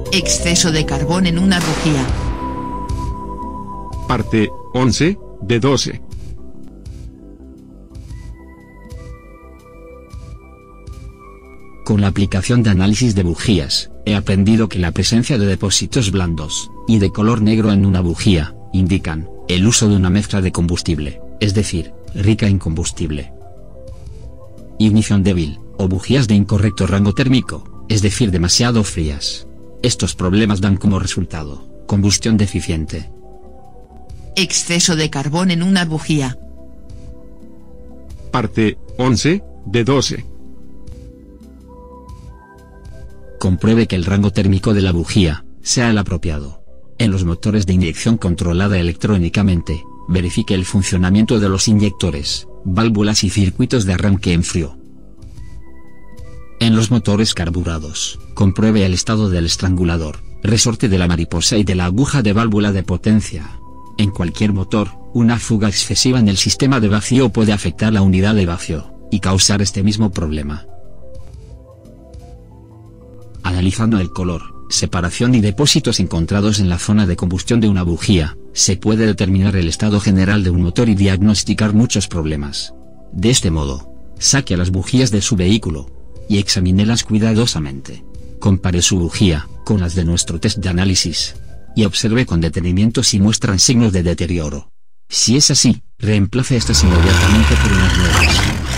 Exceso de carbón en una bujía. Parte 11, de 12. Con la aplicación de análisis de bujías, he aprendido que la presencia de depósitos blandos y de color negro en una bujía indican el uso de una mezcla de combustible, es decir, rica en combustible. Ignición débil, o bujías de incorrecto rango térmico, es decir, demasiado frías. Estos problemas dan como resultado combustión deficiente. Exceso de carbón en una bujía. Parte 11, de 12. Compruebe que el rango térmico de la bujía sea el apropiado. En los motores de inyección controlada electrónicamente, verifique el funcionamiento de los inyectores, válvulas y circuitos de arranque en frío. En los motores carburados, compruebe el estado del estrangulador, resorte de la mariposa y de la aguja de válvula de potencia. En cualquier motor, una fuga excesiva en el sistema de vacío puede afectar la unidad de vacío y causar este mismo problema. Analizando el color, separación y depósitos encontrados en la zona de combustión de una bujía, se puede determinar el estado general de un motor y diagnosticar muchos problemas. De este modo, saque las bujías de su vehículo y examínelas cuidadosamente. Compare su bujía con las de nuestro test de análisis y observe con detenimiento si muestran signos de deterioro. Si es así, reemplace estas inmediatamente por unas nuevas.